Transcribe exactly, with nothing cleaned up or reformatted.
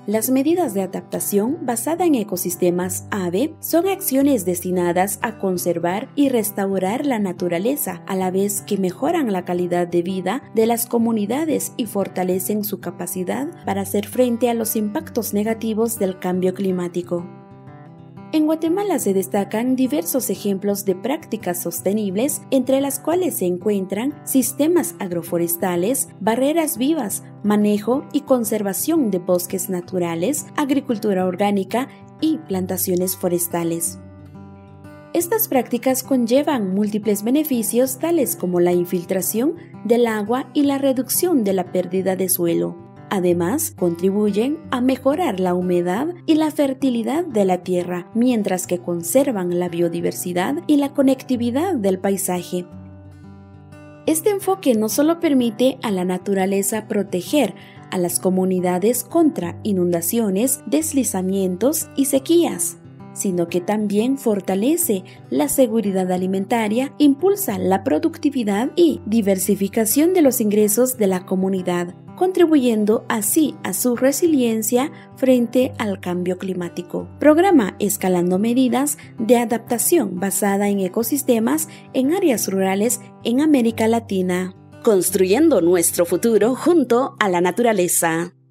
Las medidas de adaptación basada en ecosistemas A B E son acciones destinadas a conservar y restaurar la naturaleza, a la vez que mejoran la calidad de vida de las comunidades y fortalecen su capacidad para hacer frente a los impactos negativos del cambio climático. En Guatemala se destacan diversos ejemplos de prácticas sostenibles, entre las cuales se encuentran sistemas agroforestales, barreras vivas, manejo y conservación de bosques naturales, agricultura orgánica y plantaciones forestales. Estas prácticas conllevan múltiples beneficios tales como la infiltración del agua y la reducción de la pérdida de suelo. Además, contribuyen a mejorar la humedad y la fertilidad de la tierra, mientras que conservan la biodiversidad y la conectividad del paisaje. Este enfoque no solo permite a la naturaleza proteger a las comunidades contra inundaciones, deslizamientos y sequías, sino que también fortalece la seguridad alimentaria, impulsa la productividad y diversificación de los ingresos de la comunidad, contribuyendo así a su resiliencia frente al cambio climático. Programa Escalando Medidas de Adaptación basada en ecosistemas en áreas rurales en América Latina. Construyendo nuestro futuro junto a la naturaleza.